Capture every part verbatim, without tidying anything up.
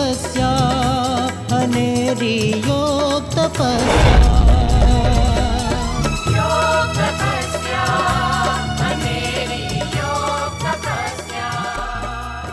तपस्या अनेरी योग तपस्या योग तपस्या अनेरी योग तपस्या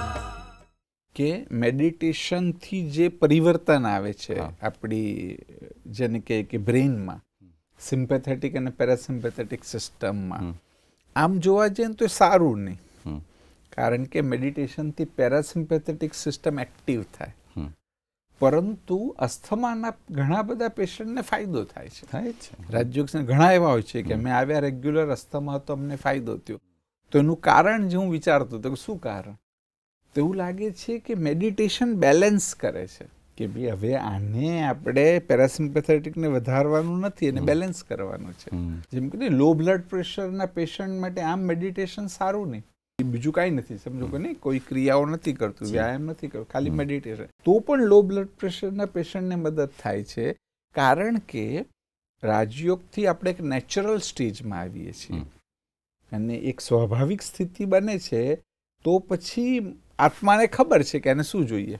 કે મેડિટેશન થી જે પરિવર્તન આવે છે આપણી જેને કે કે બ્રેનમાં સિમ્પેથેટિક અને પેરાસિમ્પેથેટિક સિસ્ટમમાં આમ જોવા જઈએ તો સારું નહીં, કારણ કે મેડિટેશનથી પેરાસિમ્પેથેટિક સિસ્ટમ એક્ટિવ થાય, પરંતુ અસ્થમાના ઘણા બધા પેશન્ટને ફાયદો થાય છે થાય છે રાજયોગ ઘણા એવા હોય છે કે અમે આવ્યા રેગ્યુલર અસ્થમા તો અમને ફાયદો થયો. તો એનું કારણ જે હું વિચારતો હતો કે શું કારણ, તો એવું લાગે છે કે મેડિટેશન બેલેન્સ કરે છે કે ભાઈ હવે આને આપણે પેરાસિમ્પેથેટિકને વધારવાનું નથી અને બેલેન્સ કરવાનું છે. જેમ કે લો બ્લડ પ્રેશરના પેશન્ટ માટે આમ મેડિટેશન સારું નહીં, બીજું કાંઈ નથી, સમજો કે નહીં કોઈ ક્રિયાઓ નથી કરતું, વ્યાયામ નથી કરતું, ખાલી મેડિટેશન, તો પણ લો બ્લડ પ્રેશરના પેશન્ટને મદદ થાય છે. કારણ કે રાજયોગથી આપણે એક નેચરલ સ્ટેજમાં આવીએ છીએ અને એક સ્વાભાવિક સ્થિતિ બને છે, તો પછી આત્માને ખબર છે કે એને શું જોઈએ,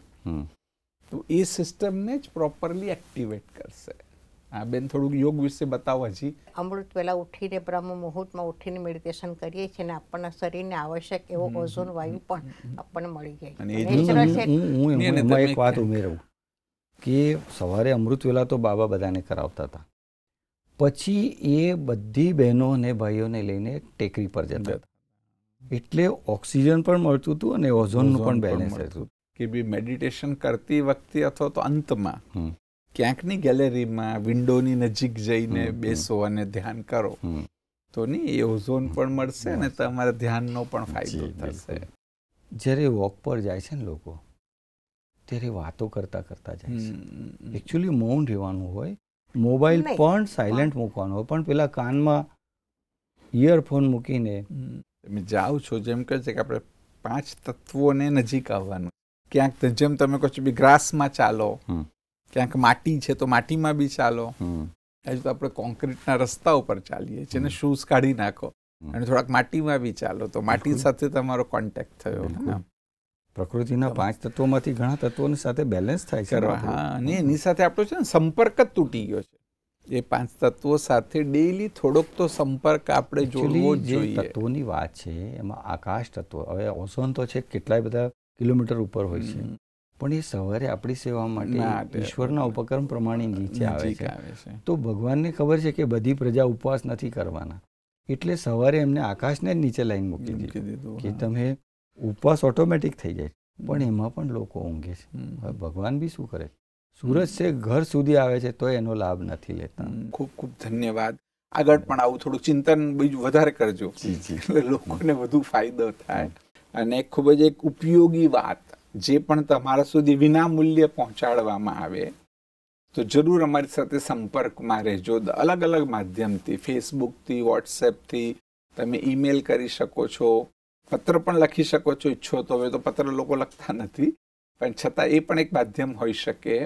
તો એ સિસ્ટમને જ પ્રોપરલી એક્ટિવેટ કરશે. આ બેન થોડુંક યોગ વિશે બતાવો. હજી અમૃત પહેલા ઉઠીને બ્રહ્મ મુહૂર્તમાં ઉઠીને મેડિટેશન કરીએ છીએ ને આપણના શરીરને આવશ્યક એવો ઓઝોન વાયુ પણ આપણને મળી જાય. હું એમાં એક વાત ઉમેરું કે સવારે અમૃત વેલા તો બાબા બધાને કરાવતા હતા, પછી એ બધી બહેનો અને ભાઈઓને લઈને ટેકરી પર જતા હતા, એટલે ઓક્સિજન પણ મળતું હતું અને ઓઝોનનું પણ બેલેન્સ હતું. કે બી મેડિટેશન કરતી વખતે અથવા તો અંતમાં ક્યાંકની ગેલેરીમાં વિન્ડોની નજીક જઈને બેસો અને ધ્યાન કરો તો નહીં એ ઓઝોન પણ મળશે અને તમારા ધ્યાનનો પણ ફાયદો થશે. જ્યારે વોક પર જાય છે ને લોકો, ત્યારે વાતો કરતા કરતા જાય છે. એકચ્યુઅલી મૌન રહેવાનું હોય, મોબાઈલ પણ સાયલેન્ટ મૂકવાનો હોય, પણ પેલા કાનમાં ઇયરફોન મૂકીને તમે જાઓ છો. જેમ કહે છે કે આપણે પાંચ તત્વોને નજીક આવવાનું, ક્યાંક જેમ તમે કહો છો બી ગ્રાસમાં ચાલો, ક્યાંક માટી છે તો માટીમાં બી ચાલો, હજુ તો આપણે કોન્ક્રીટના રસ્તા ઉપર ચાલીએ છીએ ને શૂઝ કાઢી નાખો અને થોડાક માટીમાં બી ચાલો, તો માટી સાથે તમારો કોન્ટેક્ટ થયો. પ્રકૃતિના પાંચ તત્વોમાંથી ઘણા તત્વોની સાથે બેલેન્સ થાય છે. હા, અને એની સાથે આપણો છે ને સંપર્ક જ તૂટી ગયો છે. એ પાંચ તત્વો સાથે ડેઈલી થોડોક તો સંપર્ક આપણે જોડવો જ જોઈએ. તત્વોની વાત છે એમાં આકાશ તત્વ, હવે ઓઝોન તો છે કેટલાય બધા કિલોમીટર ઉપર હોય છે, પણ એ સવારે આપણી સેવા માટે ઈશ્વરના ઉપક્રમ પ્રમાણે નીચે આવે છે. તો ભગવાનને ખબર છે કે બધી પ્રજા ઉપવાસ નથી કરવાના, એટલે સવારે એમને આકાશને જ નીચે લાઈન મૂકી દીધું કે તમે ઉપવાસ ઓટોમેટિક થઈ જાય. પણ એમાં પણ લોકો ઊંઘે છે. હવે ભગવાન બી શું કરે, સૂરજ છે ઘર સુધી આવે છે તો એનો લાભ નથી લેતા. ખૂબ ખૂબ ધન્યવાદ. આગળ પણ આવું થોડું ચિંતન બીજું વધારે કરજો, એટલે લોકોને વધુ ફાયદો થાય. અને ખૂબ જ એક ઉપયોગી વાત જે પણ તમારા સુધી વિના મૂલ્યે પહોંચાડવામાં આવે તો જરૂર અમારી સાથે સંપર્કમાં રહેજો. અલગ અલગ માધ્યમથી, ફેસબુકથી, વોટ્સએપથી તમે ઈમેલ કરી શકો છો, પત્ર પણ લખી શકો છો ઈચ્છો તો. હવે તો પત્ર લોકો લખતા નથી, પણ છતાં એ પણ એક માધ્યમ હોઈ શકે.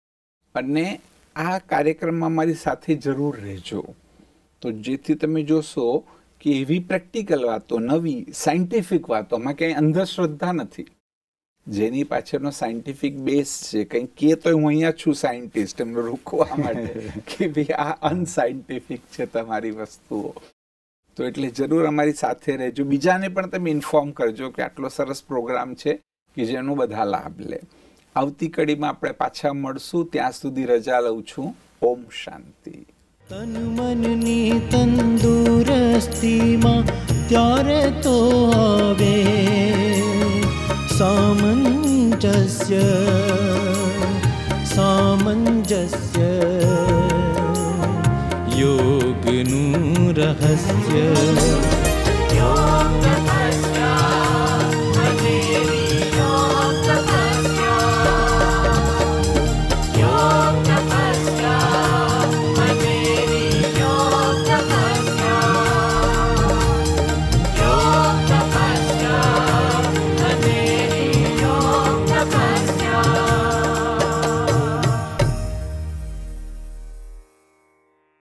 અને આ કાર્યક્રમમાં મારી સાથે જરૂર રહેજો, તો જેથી તમે જોશો કે એવી પ્રેક્ટિકલ વાતો, નવી સાયન્ટિફિક વાતો, આમાં ક્યાંય અંધશ્રદ્ધા નથી, જેની પાછળનો સાયન્ટિફિક બેઝ છે. કંઈક કે તો હું અહીંયા છું સાયન્ટિસ્ટ એમને રોકવા માટે કે ભાઈ આ અનસાયન્ટિફિક છે તમારી વસ્તુઓ. તો એટલે જરૂર અમારી સાથે રહેજો. બીજાને પણ તમે ઇન્ફોર્મ કરજો કે આટલો સરસ પ્રોગ્રામ છે કે જેનો બધા લાભ લે. આવતી કડીમાં આપણે પાછા મળશું, ત્યાં સુધી રજા લઉં છું. ઓમ શાંતિ. તન મનની તંદુરસ્તીમાં ત્યારે તો આવે સામંજસ્ય સામંજસ્ય યોગનું રહસ્ય.